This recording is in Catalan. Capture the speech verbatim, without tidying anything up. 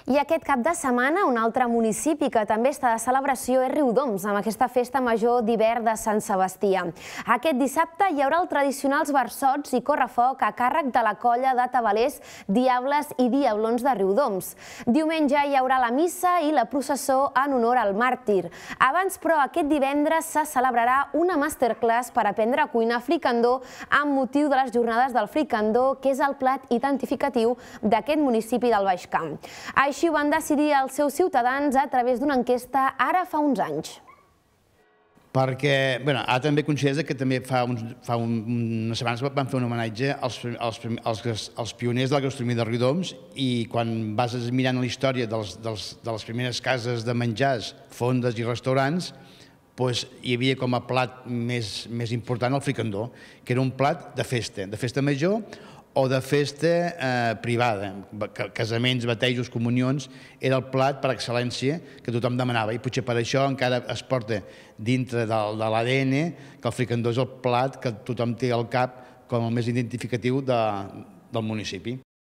I aquest cap de setmana, un altre municipi que també està de celebració és Riudoms, amb aquesta festa major d'hivern de Sant Sebastià. Aquest dissabte hi haurà els tradicionals versots i correfoc a càrrec de la colla de tabalers Diables i Diablons de Riudoms. Diumenge hi haurà la missa i la processó en honor al màrtir. Abans, però, aquest divendres se celebrarà una masterclass per aprendre a cuinar fricandó amb motiu de les jornades del fricandó, que és el plat identificatiu d'aquest municipi del Baix Camp. Així ho van decidir els seus ciutadans a través d'una enquesta ara fa uns anys. Perquè, bé, ara també considera que també fa unes setmanes van fer un homenatge als pioners de la gastronomia de Riudoms, i quan vas mirant la història de les primeres cases de menjars, fondes i restaurants, hi havia com a plat més important el fricandó, que era un plat de festa, de festa major o de festa privada, casaments, batejos, comunions, era el plat per excel·lència que tothom demanava, i potser per això encara es porta dintre de l'A D N que el fricandó és el plat que tothom té al cap com el més identificatiu del municipi.